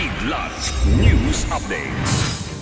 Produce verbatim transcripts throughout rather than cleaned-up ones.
Kidlat News Updates.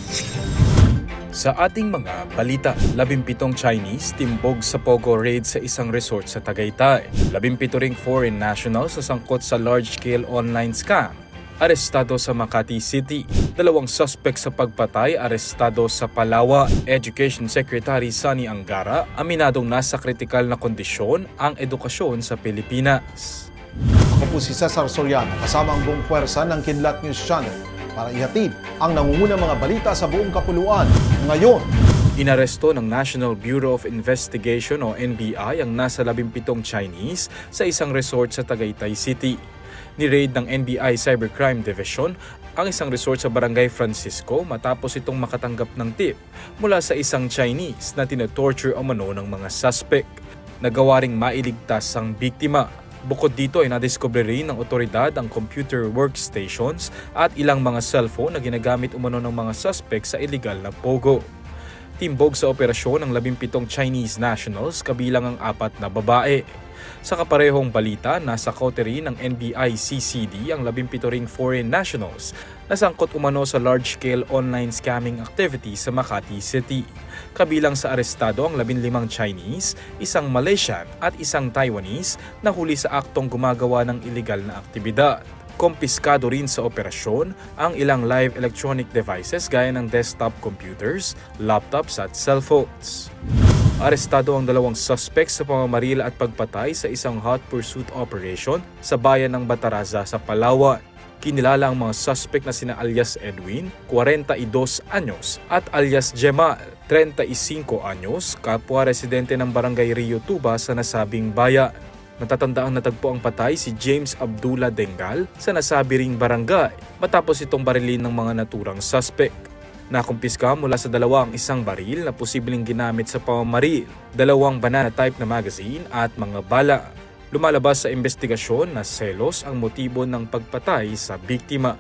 Sa ating mga balita, labimpitong Chinese timbog sa Pogo raid sa isang resort sa Tagaytay. Labimpito ring foreign nationals sa sangkot sa large-scale online scam. Arestado sa Makati City. Dalawang suspect sa pagpatay arestado sa Palawan. Education Secretary Sonny Angara aminadong nasa kritikal na kondisyon ang edukasyon sa Pilipinas. Ako po si Cesar Soriano kasama ang buong puwersa ng Kidlat News Channel para ihatid ang nangungunang mga balita sa buong kapuluan ngayon. Inaresto ng National Bureau of Investigation o N B I ang nasa labimpitong Chinese sa isang resort sa Tagaytay City. Ni-raid ng N B I Cybercrime Division ang isang resort sa Barangay Francisco matapos itong makatanggap ng tip mula sa isang Chinese na tinatorture umano ng mga suspect. Nagawa ring mailigtas ang biktima. Bukod dito ay nadiskubre rin ng otoridad ang computer workstations at ilang mga cellphone na ginagamit umano ng mga suspect sa illegal na pogo. Timbog sa operasyon ng labimpitong Chinese nationals kabilang ang apat na babae. Sa kaparehong balita, nasa kote rin ng N B I C C D ang labimpito ring foreign nationals na sangkot umano sa large-scale online scamming activity sa Makati City. Kabilang sa arestado ang labinlimang Chinese, isang Malaysian at isang Taiwanese na huli sa aktong gumagawa ng illegal na aktibidad. Kompiskado rin sa operasyon ang ilang live electronic devices gaya ng desktop computers, laptops at cellphones. Arestado ang dalawang suspect sa pamamaril at pagpatay sa isang hot pursuit operation sa bayan ng Bataraza sa Palawan. Kinilala ang mga suspect na sina alias Edwin, forty-dos anyos, at alias Jemal, thirty-five anyos, kapwa residente ng Barangay Rio Tuba sa nasabing bayan. Natatandaang natagpo ang patay si James Abdullah Dengal sa nasabi ring barangay matapos itong barilin ng mga naturang suspect. Nakumpiska mula sa dalawa ang isang baril na posibleng ginamit sa pamamaril, dalawang banana type na magazine at mga bala. Lumalabas sa investigasyon na selos ang motibo ng pagpatay sa biktima.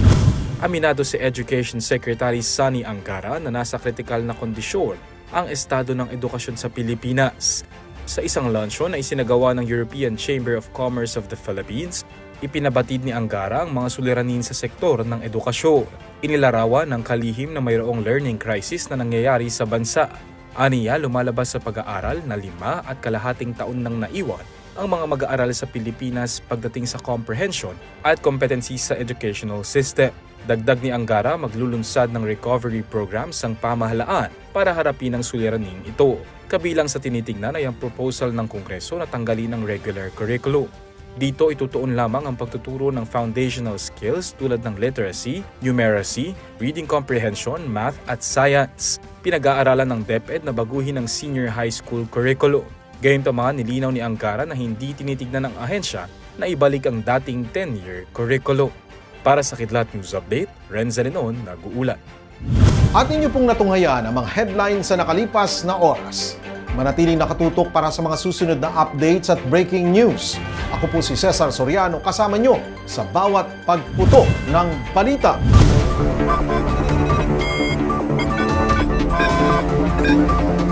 Aminado si Education Secretary Sonny Angara na nasa kritikal na kondisyon ang estado ng edukasyon sa Pilipinas. Sa isang luncheon na isinagawa ng European Chamber of Commerce of the Philippines, ipinabatid ni Angara ang mga suliranin sa sektor ng edukasyon. Inilarawan ng kalihim na mayroong learning crisis na nangyayari sa bansa. Aniya, lumalabas sa pag-aaral na lima at kalahating taon nang naiwan ang mga mag-aaral sa Pilipinas pagdating sa comprehension at competency sa educational system. Dagdag ni Angara, maglulunsad ng recovery programs ang pamahalaan para harapin ang suliraning ito. Kabilang sa tinitingnan ay ang proposal ng Kongreso na tanggalin ang regular curriculum. Dito itutuon lamang ang pagtuturo ng foundational skills tulad ng literacy, numeracy, reading comprehension, math at science. Pinag-aaralan ng DepEd na baguhin ang senior high school curriculum. Gayunpaman, nilinaw ni Angara na hindi tinitignan ng ahensya na ibalik ang dating ten-year curriculum. Para sa Kidlat News Update, Renza Lenon, nag-uulat. At inyo pong natunghayan ang mga headlines sa nakalipas na oras. Manatiling nakatutok para sa mga susunod na updates at breaking news. Ako po si Cesar Soriano kasama nyo sa bawat pagputo ng balita.